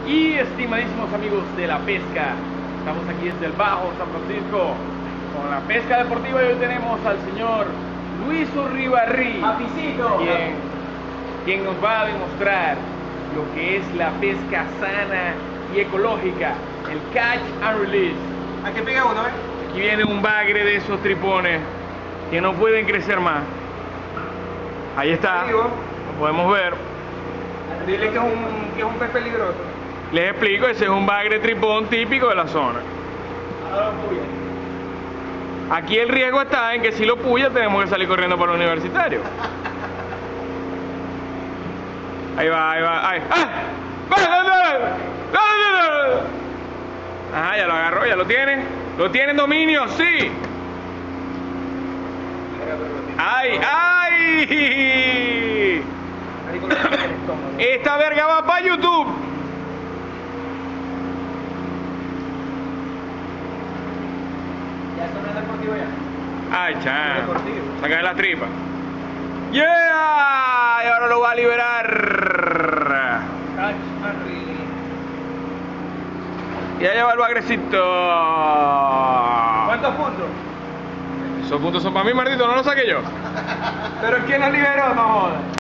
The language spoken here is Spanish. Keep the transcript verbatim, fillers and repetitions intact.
Y estimadísimos amigos de la pesca, estamos aquí desde el Bajo San Francisco con la pesca deportiva y hoy tenemos al señor Luis Urribarri, quien, quien nos va a demostrar lo que es la pesca sana y ecológica, el catch and release. Aquí pega uno, ¿eh? Aquí viene un bagre de esos tripones que no pueden crecer más. Ahí está, lo podemos ver. Dile que es un, que es un pez peligroso. Les explico, ese es un bagre tripón típico de la zona. Aquí el riesgo está en que si lo puya tenemos que salir corriendo para el universitario. Ahí va, ahí va, ahí. ¡Ah! Ajá, ya lo agarró, ya lo tiene. ¿Lo tiene en dominio? Sí. ¡Ay, ay! Esta verga va para YouTube. Ya eso no es deportivo ya. Ay, chan. Saca de las tripas. ¡Yeah! Y ahora lo va a liberar. Catch and release. Y ya lleva el bagrecito. ¿Cuántos puntos? Esos puntos son para mí, Martito, no los saqué yo. Pero ¿quién lo liberó? No jodas.